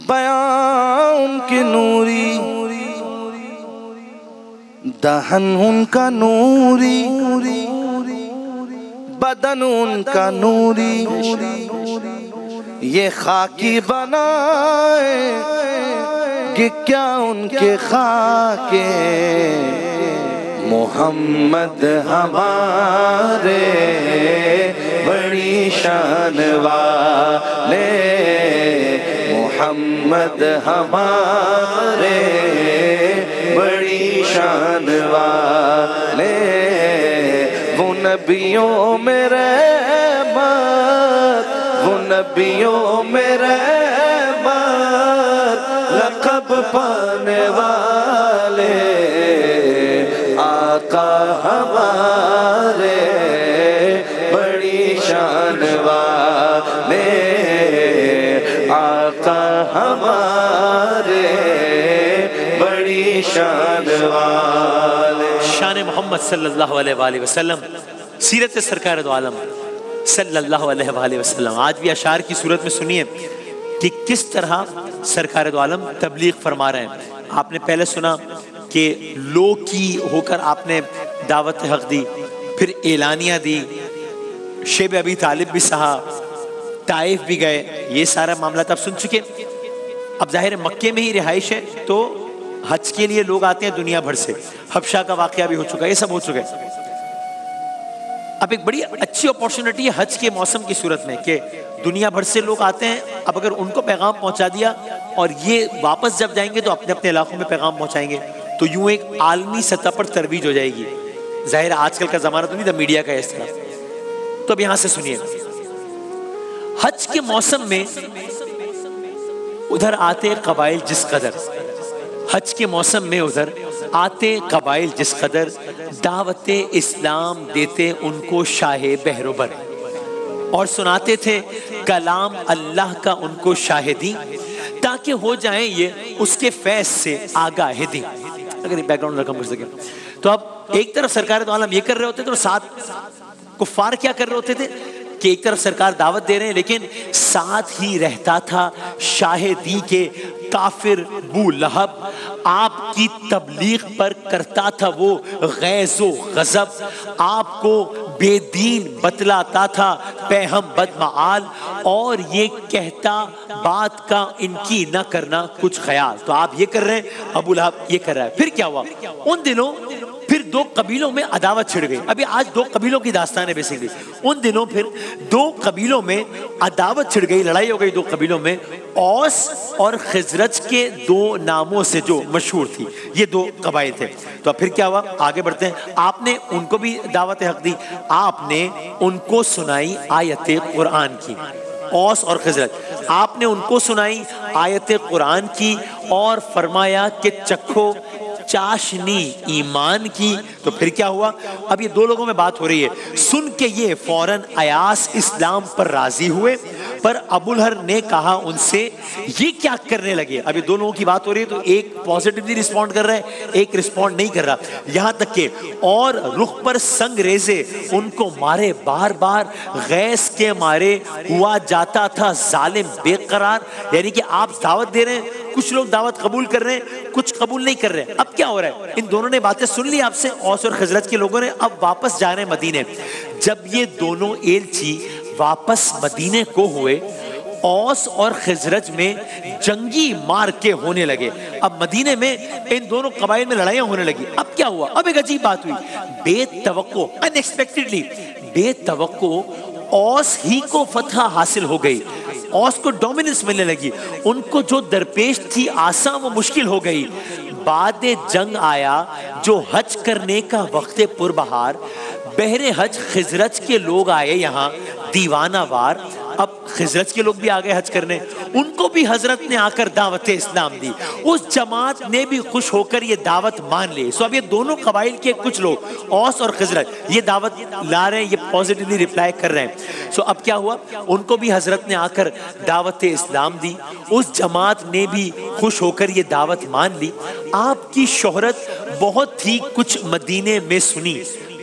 بیان ان کی نوری، دہن ان کا نوری، بدن ان کا نوری، یہ خاکی بنائے کہ کیا ان کے خاکے، محمد ہمارے بڑی شان والے، محمد ہمارے بڑی شان والے، وہ نبیوں میں رحمت، وہ نبیوں میں رحمت، لقب پانے والے، آقا ہمارے بڑی شان والے، آقا ہمارے بڑی شان والے۔ شان محمد صلی اللہ علیہ وآلہ وسلم، سیرت سرکار دو عالم صلی اللہ علیہ وآلہ وسلم۔ آج بھی اشعار کی صورت میں سنیے کہ کس طرح سرکار دو عالم تبلیغ فرما رہے ہیں۔ آپ نے پہلے سنا کہ لو کی ہو کر آپ نے دعوت حق دی، پھر اعلانیہ دی، شیب ابی طالب بھی سہا، طائف بھی گئے، یہ سارا معاملات آپ سن چکے۔ اب ظاہر مکے میں ہی رہائش ہے تو حج کے لیے لوگ آتے ہیں دنیا بھر سے، حبشہ کا واقعہ بھی ہو چکا ہے، یہ سب ہو چکا ہے۔ اب ایک بڑی اچھی اپورچونٹی ہے حج کے موسم کی صورت میں کہ دنیا بھر سے لوگ آتے ہیں۔ اب اگر ان کو پیغام پہنچا دیا اور یہ واپس جب جائیں گے تو اپنے اپنے علاقوں میں پیغام پہنچائیں گے، تو یوں ایک عالمی سطح پر ترویج ہو جائے گی۔ ظاہر آج کل کا زمانہ تو نہیں تھا میڈیا کا اس طرح۔ تو اب یہاں سے سنیے، حج کے موسم میں ادھر آتے قبائل جس قدر، حج کے موسم میں ادھر آتے قبائل جس قدر، دعوت اسلام دیتے ان کو شاہ بحر و بر، اور سناتے تھے کلام اللہ کا ان کو شاہدی، تاکہ ہو جائیں یہ اس کے فیض سے آگاہ دی۔ اگر بیک گراؤنڈ رقم کر سکے تو اب ایک طرف سرکار دو عالم یہ کر رہے ہوتے تھے اور ساتھ کفار کیا کر رہے ہوتے تھے کہ ایک طرف سرکار دعوت دے رہے ہیں لیکن ساتھ ہی رہتا تھا شاہدی کے کافر بو لہب، آپ کی تبلیغ پر کرتا تھا وہ غیظ و غضب، آپ کو بے دین بتلاتا تھا پیہم بدمعال، اور یہ کہتا بات کا ان کی نہ کرنا کچھ خیال۔ تو آپ یہ کر رہے ہیں، ابو لہب یہ کر رہا ہے۔ پھر کیا ہوا؟ ان دنوں پھر دو قبیلوں میں عداوت چھڑ گئی۔ ابھی آج دو قبیلوں کی داستان ہے بیسیکلی۔ ان دنوں پھر دو قبیلوں میں عداوت چھڑ گئی، لڑائی ہو گئی دو قبیلوں میں، اوس اور خزرج کے دو ناموں سے جو مشہور تھی، یہ دو قبائل تھے۔ تو پھر کیا ہوا؟ آگے بڑھتے ہیں۔ آپ نے ان کو بھی دعوت حق دی، آپ نے ان کو سنائی آیت قرآن کی، اوس اور خزرج، آپ نے ان کو سنائی آیت قرآن کی اور فرمایا کہ چکھو چاشنی ایمان کی۔ تو پھر کیا ہوا؟ اب یہ دو لوگوں میں بات ہو رہی ہے۔ سن کے یہ فوراً ایاس اسلام پر راضی ہوئے، پر ابو لہب نے کہا ان سے یہ کیا کرنے لگے؟ اب یہ دو لوگوں کی بات ہو رہی ہے تو ایک پازیٹیولی رسپونڈ کر رہا ہے، ایک رسپونڈ نہیں کر رہا، یہاں تک کہ اور رخ پر سنگ ریزے ان کو مارے، بار بار غیظ کے مارے ہوا جاتا تھا ظالم بے قرار۔ یعنی کہ آپ دعوت دے رہے ہیں، کچھ لوگ دعوت قبول کر رہے ہیں، کچھ قبول نہیں کر رہے ہیں۔ اب کیا ہو رہا ہے؟ ان دونوں نے باتیں سن لی آپ سے، اوس اور خزرج کے لوگوں نے، اب واپس جا رہے ہیں مدینے۔ جب یہ دونوں ایلچی واپس مدینے کو ہوئے، اوس اور خزرج میں جنگی مار کے ہونے لگے۔ اب مدینے میں ان دونوں قبائل میں لڑائیاں ہونے لگی۔ اب کیا ہوا؟ اب ایک عجیب بات ہوئی، بے توقع، انیکسپیکٹڈلی بے توقع اوس ہی کو فتح حاصل ہو گئی، اوس کو ڈومیننس ملنے لگی، ان کو جو درپیش تھی آسان وہ مشکل ہو گئی۔ بعد جنگ آیا جو حج کرنے کا وقت پربہار، بحر حج خزرج کے لوگ آئے یہاں دیوانہ وار۔ اب خزرج کے لوگ بھی آگئے حج کرنے، ان کو بھی حضرت نے آ کر دعوت اسلام دی، اس جماعت نے بھی خوش ہو کر یہ دعوت مان لی۔ سو اب یہ دونوں قبائل کے کچھ لوگ اوس اور خزرج یہ دعوت لا رہے ہیں، یہ پازیٹیولی ریپلائی کر رہے ہیں۔ سو اب کیا ہوا؟ ان کو بھی حضرت نے آ کر دعوت اسلام دی، اس جماعت نے بھی خوش ہو کر یہ دعوت مان لی۔ آپ کی شہرت بہت تھی، کچھ مدینے میں سنی،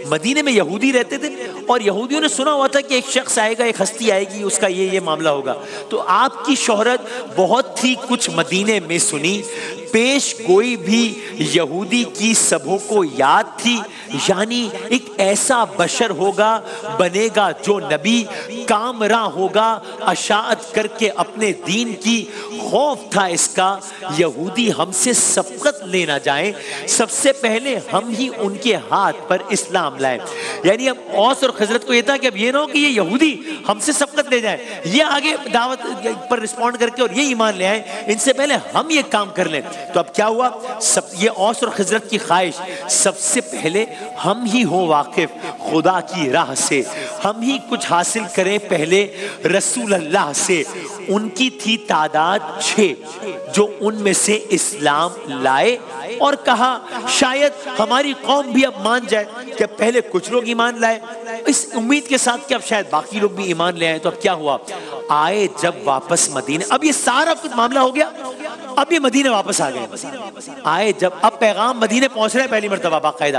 مدینے میں یہودی رہتے تھے اور یہودیوں نے سنا ہوا تھا کہ ایک شخص آئے گا، ایک ہستی آئے گی، اس کا یہ معاملہ ہوگا. تو آپ کی شہرت بہت تھی کچھ مدینے میں سنی، پیش گوئی بھی یہودی کی سبھوں کو یاد تھی، یعنی ایک ایسا بشر ہوگا بنے گا جو نبی، کامراں ہوگا اشاعت کر کے اپنے دین کی. خوف تھا اس کا یہودی ہم سے سبقت لے نہ جائیں، سب سے پہلے ہم ہی ان کے ہاتھ پر اسلام لائیں. یعنی اب اوس اور خزرج کو یہ تھا کہ اب یہ نہ ہو کہ یہ یہودی ہم سے سبقت لے جائیں، یہ آگے دعوت پر رسپونڈ کر کے اور یہ ایمان لے آئیں، ان سے پہلے ہم یہ کام کر لیں. تو اب کیا ہوا، یہ اوس اور خزرج کی خواہش سب سے پہلے ہم ہی ہوں واقف خدا کی راہ سے، ہم ہی کچھ حاصل کریں پہلے رسول اللہ سے. ان کی تھی تعداد 6 جو ان میں سے اسلام لائے، اور کہا شاید ہماری قوم بھی اب مان جائے کہ پہلے کچھ لوگ ایمان لائے، اس امید کے ساتھ کہ اب شاید باقی لوگ بھی ایمان لے آئیں. تو اب کیا ہوا، آئے جب واپس مدینے، اب یہ سارا کچھ معاملہ ہو گیا، اب یہ مدینے واپس آ گئے. آئے جب، اب پیغام مدینے پہنچ رہے ہیں پہلی مرتبہ باقاعدہ.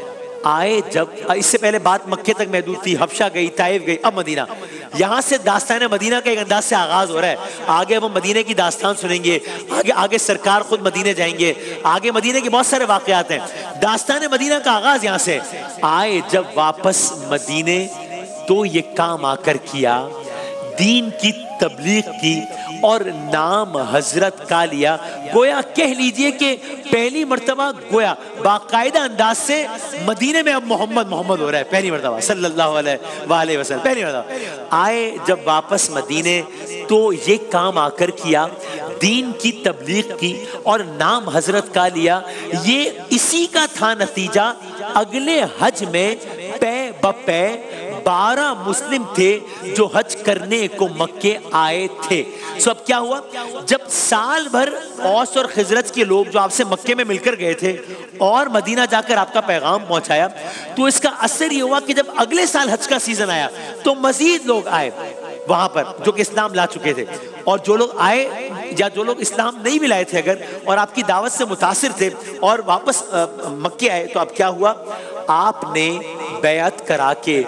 آئے جب، اس سے پہلے بات مکے تک محدود تھی، حبشہ گئی، طائف گئی، اب مدینہ. یہاں سے داستان مدینہ کا ایک انداز سے آغاز ہو رہا ہے. آگے ہم مدینے کی داستان سنیں گے، آگے سرکار خود مدینے جائیں گے، آگے مدینے کے بہت سارے واقعات ہیں. داستان مدینہ کا آغاز یہاں سے. آئے جب واپس مدینے تو یہ کام آ کر کیا، دین کی تبلیغ کی اور نام حضرت کا لیا. گویا کہہ لیجئے کہ پہلی مرتبہ گویا باقاعدہ انداز سے مدینے میں اب محمد ہو رہا ہے پہلی مرتبہ صلی اللہ علیہ وآلہ وسلم. پہلی مرتبہ آئے جب واپس مدینے تو یہ کام آ کر کیا، دین کی تبلیغ کی اور نام حضرت کا لیا. یہ اسی کا تھا نتیجہ. اگلے حج میں پے بپے 12 مسلم تھے جو حج کرنے کو مکے آئے تھے. سو اب کیا ہوا، جب سال بھر اوس اور خزرج کے لوگ جو آپ سے مکے میں مل کر گئے تھے اور مدینہ جا کر آپ کا پیغام پہنچایا، تو اس کا اثر یہ ہوا کہ جب اگلے سال حج کا سیزن آیا تو مزید لوگ آئے وہاں پر جو کہ اسلام لا چکے تھے، اور جو لوگ آئے یا جو لوگ اسلام نہیں بھی لائے تھے اگر اور آپ کی دعوت سے متاثر تھے اور واپس مکے آئے، تو اب کیا ہوا، آپ نے بیعت کرا کے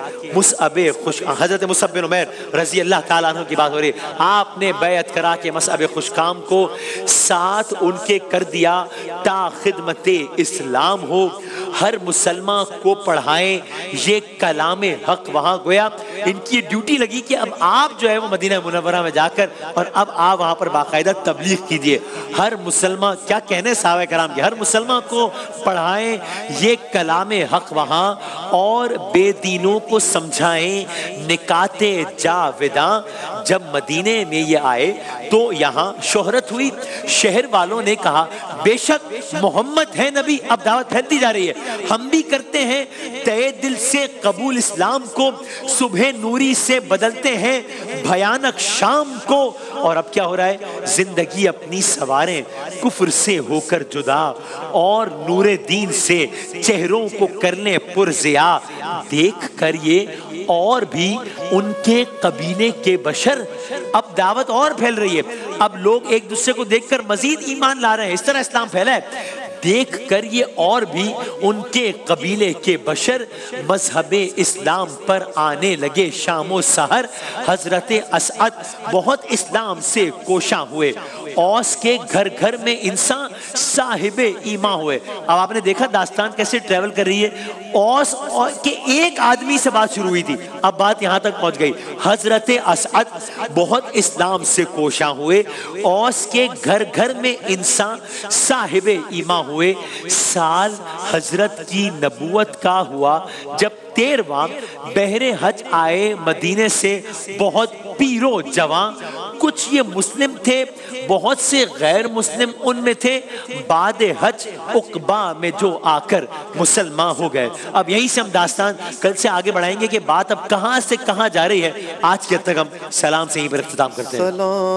حضرت مصعب بن عمیر رضی اللہ تعالیٰ عنہ کی بات ہو رہی ہے، آپ نے بیعت کرا کے مصعب خوشکام کو ساتھ ان کے کر دیا تا خدمت اسلام ہو، ہر مسلمان کو پڑھائیں یہ کلام حق. وہاں گویا ان کی ڈیوٹی لگی کہ اب آپ جو ہے وہ مدینہ منورہ میں جا کر اور اب آپ وہاں پر باقاعدہ تبلیغ کیجئے. ہر مسلمان، کیا کہنے صحابہ کرام کے، ہر مسلمان کو پڑھائیں یہ کلام حق وہاں، اور بے دینوں کو سمجھائیں نکات جاوداں. جب مدینے میں یہ آئے تو یہاں شہرت ہوئی، شہر والوں نے کہا بے شک محمد ہے نبی. اب دعوت پھیلتی جا رہی ہے، ہم بھی کرتے ہیں تئے دل سے قبول اسلام کو، صبح نوری سے بدلتے ہیں بھیانک شام کو. اور اب کیا ہو رہا ہے، زندگی اپنی سواریں کفر سے ہو کر جدا، اور نور دین سے چہروں کو کرنے پرزیا. دیکھ کر یہ اور بھی ان کے قبیلے کے بشر، اب دعوت اور پھیل رہی ہے، اب لوگ ایک دوسرے کو دیکھ کر مزید ایمان لا رہے ہیں، اس طرح اسلام پھیلا ہے. دیکھ کر یہ اور بھی ان کے قبیلے کے بشر مذہب اسلام پر آنے لگے شام و سحر. حضرت اسعد بہت اسلام سے کوشاں ہوئے، اوس کے گھر گھر میں انسان صاحب ایمان ہوئے. اب آپ نے دیکھا داستان کیسے ٹریول کر رہی ہے. اوس کے ایک آدمی سے بات شروع ہوئی تھی، اب بات یہاں تک پہنچ گئی. حضرت اسعد بہت اسلام سے کوشاں ہوئے، اوس کے گھر گھر میں انسان صاحب ایمان ہوئے. سال حضرت کی نبوت کا ہوا جب 13واں بہر حج آئے مدینے سے بہت پیرو جوان. کچھ یہ مسلم تھے، بہت سے غیر مسلم ان میں تھے. بعد حج عقبہ میں جو آ کر مسلمان ہو گئے. اب یہیں سے ہم داستان کل سے آگے بڑھائیں گے کہ بات اب کہاں سے کہاں جا رہی ہے. آج کے تک ہم سلام سے ہی پر اختتام کرتے ہیں.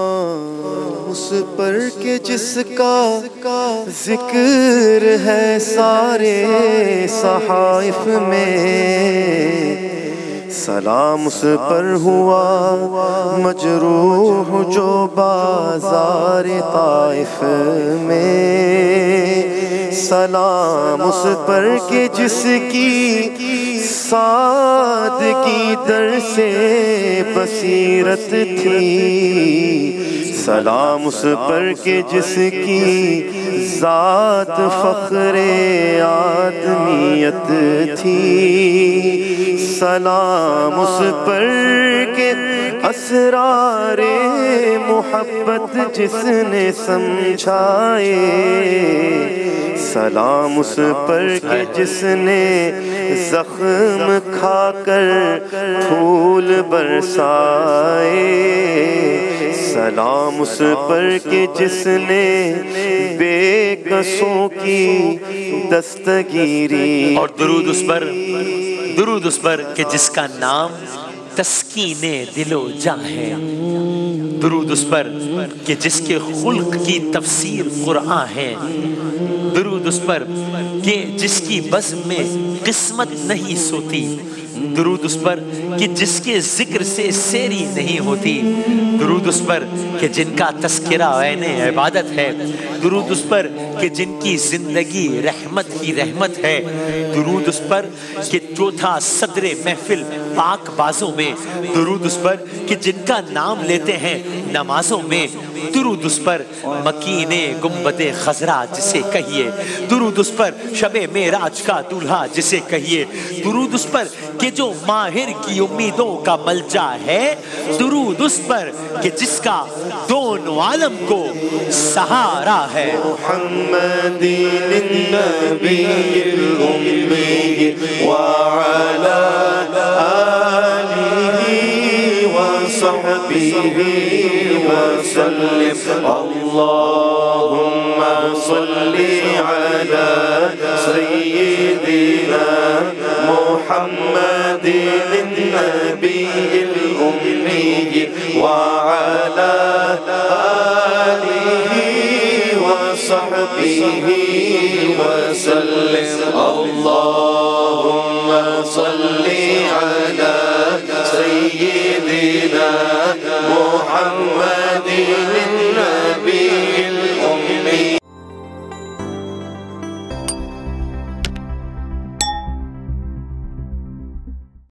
سلام اس پر کہ جس کا ذکر ہے سارے صحائف میں، سلام اس پر ہوا مجروح جو بازار طائف میں، سلام اس پر کہ جس کی سادگی در سے بصیرت تھی، سلام اس پر کہ جس کی ذات فخر آدمیت تھی، سلام اس پر کہ اسرار محبت جس نے سمجھائے، سلام اس پر کہ جس نے زخم کھا کر پھول برسائے، سلام اس پر کہ جس نے بے کسوں کی دستگیری، اور درود اس پر کہ جس کا نام تسکین دل و جاں ہے، درود اس پر کہ جس کے خلق کی تفسیر قرآن ہے، درود اس پر کہ جس کی بزم میں قسمت نہیں سوتی، درود اس پر کہ جس کے ذکر سے سیری نہیں ہوتی، درود اس پر کہ جن کا تذکرہ عین عبادت ہے، درود اس پر کہ جن کی زندگی رحمت ہی رحمت ہے، درود اس پر کہ جو تھا صدر محفل پاک بازوں میں، درود اس پر کہ جن کا نام لیتے ہیں نمازوں میں، درود اس پر مکین گنبد خضرا جسے کہیے، درود اس پر شب معراج کا دولہا جسے کہیے، درود اس پر کہ جو ماہر کی امیدوں کا ملجا ہے، درود اس پر کہ جس کا دونوں عالم کو سہارا ہے۔ محمد النبی الأمی وعلى آلہ وصحبہ وسلم، اللہم صل علی سیدنا محمد النبی الأمی وعلى آلہ وصحبہ وسلم، اللہم صل علی سیدنا محمد